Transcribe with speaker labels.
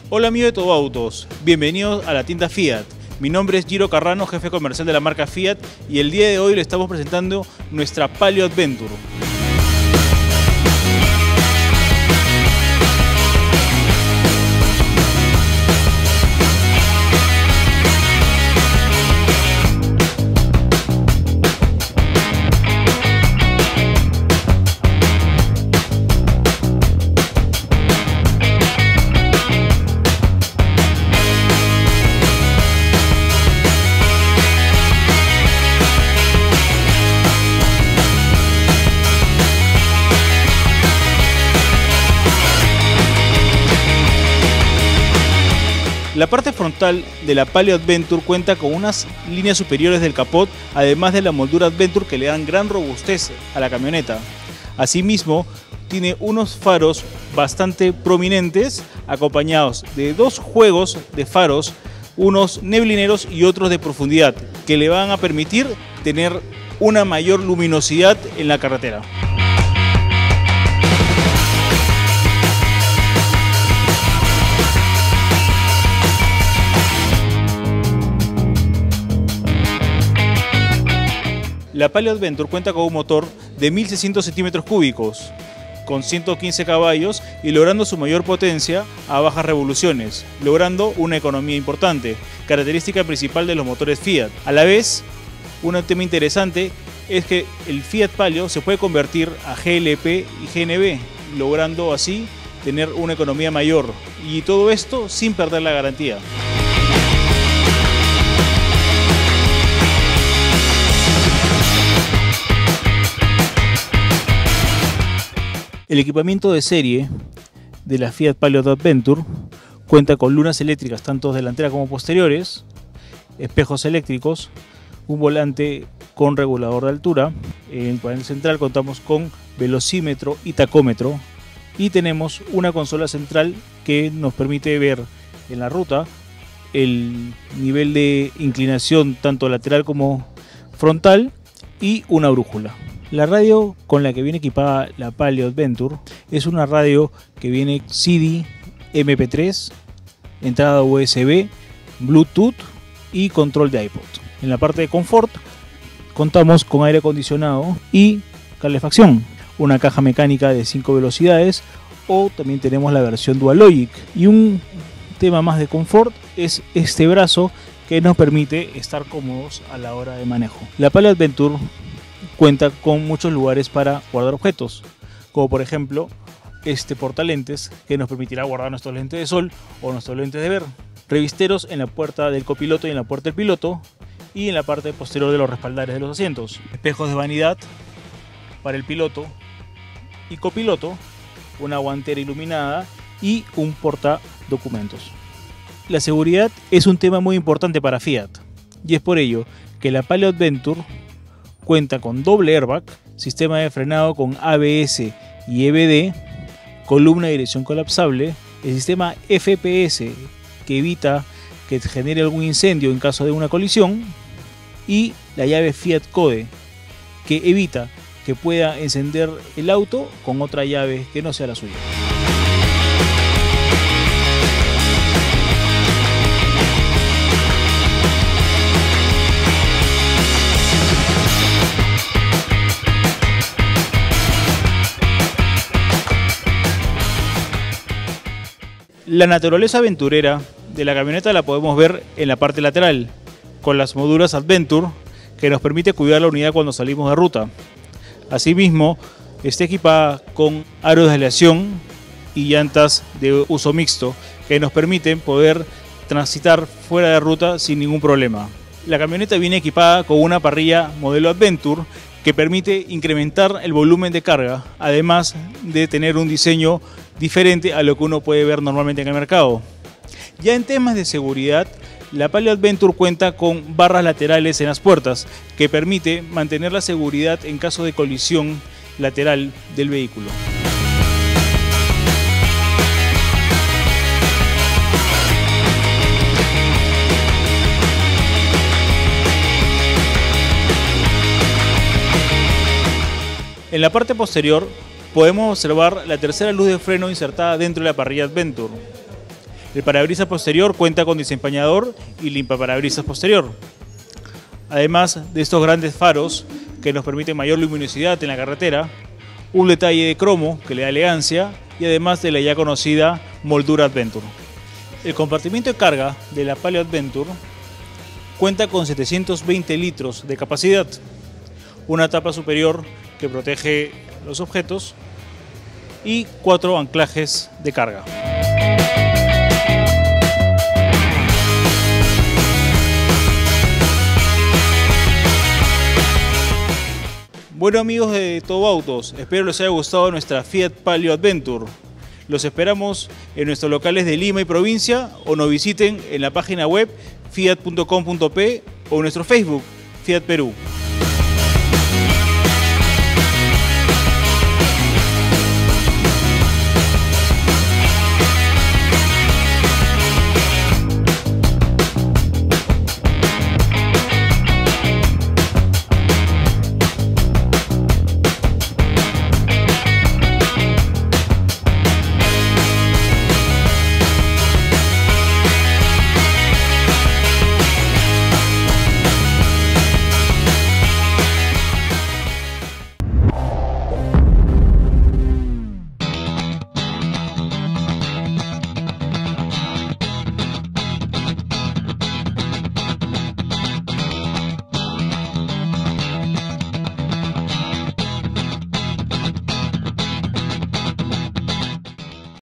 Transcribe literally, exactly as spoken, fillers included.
Speaker 1: Hola amigos de Todo Autos, bienvenidos a la tienda Fiat. Mi nombre es Giro Carrano, jefe comercial de la marca Fiat, y el día de hoy le estamos presentando nuestra Palio Adventure. La parte frontal de la Palio Adventure cuenta con unas líneas superiores del capot, además de la moldura Adventure que le dan gran robustez a la camioneta. Asimismo, tiene unos faros bastante prominentes, acompañados de dos juegos de faros, unos neblineros y otros de profundidad, que le van a permitir tener una mayor luminosidad en la carretera. La Palio Adventure cuenta con un motor de mil seiscientos centímetros cúbicos, con ciento quince caballos y logrando su mayor potencia a bajas revoluciones, logrando una economía importante, característica principal de los motores Fiat. A la vez, un tema interesante es que el Fiat Palio se puede convertir a G L P y G N V, logrando así tener una economía mayor, y todo esto sin perder la garantía. El equipamiento de serie de la Fiat Palio Adventure cuenta con lunas eléctricas tanto delanteras como posteriores, espejos eléctricos, un volante con regulador de altura. En el panel central contamos con velocímetro y tacómetro, y tenemos una consola central que nos permite ver en la ruta el nivel de inclinación tanto lateral como frontal y una brújula. La radio con la que viene equipada la Palio Adventure es una radio que viene C D, M P tres, entrada U S B, Bluetooth y control de iPod. En la parte de confort contamos con aire acondicionado y calefacción, una caja mecánica de cinco velocidades, o también tenemos la versión Dual Logic. Y un tema más de confort es este brazo que nos permite estar cómodos a la hora de manejo. La Palio Adventure cuenta con muchos lugares para guardar objetos, como por ejemplo este portalentes que nos permitirá guardar nuestros lentes de sol o nuestros lentes de ver, revisteros en la puerta del copiloto y en la puerta del piloto, y en la parte posterior de los respaldares de los asientos, espejos de vanidad para el piloto y copiloto, una guantera iluminada y un portadocumentos. La seguridad es un tema muy importante para Fiat, y es por ello que la Palio Adventure cuenta con doble airbag, sistema de frenado con A B S y E B D, columna de dirección colapsable, el sistema F P S que evita que genere algún incendio en caso de una colisión, y la llave Fiat Code que evita que pueda encender el auto con otra llave que no sea la suya. La naturaleza aventurera de la camioneta la podemos ver en la parte lateral, con las molduras Adventure que nos permite cuidar la unidad cuando salimos de ruta. Asimismo, está equipada con aros de aleación y llantas de uso mixto que nos permiten poder transitar fuera de ruta sin ningún problema. La camioneta viene equipada con una parrilla modelo Adventure que permite incrementar el volumen de carga, además de tener un diseño diferente a lo que uno puede ver normalmente en el mercado. Ya en temas de seguridad, la Palio Adventure cuenta con barras laterales en las puertas que permite mantener la seguridad en caso de colisión lateral del vehículo. En la parte posterior podemos observar la tercera luz de freno insertada dentro de la parrilla Adventure. El parabrisas posterior cuenta con desempañador y limpiaparabrisas posterior. Además de estos grandes faros que nos permiten mayor luminosidad en la carretera, un detalle de cromo que le da elegancia y además de la ya conocida moldura Adventure. El compartimiento de carga de la Palio Adventure cuenta con setecientos veinte litros de capacidad, una tapa superior que protege los objetos y cuatro anclajes de carga. Bueno amigos de Todo Autos, espero les haya gustado nuestra Fiat Palio Adventure. Los esperamos en nuestros locales de Lima y provincia o nos visiten en la página web fiat punto com punto pe o en nuestro Facebook Fiat Perú.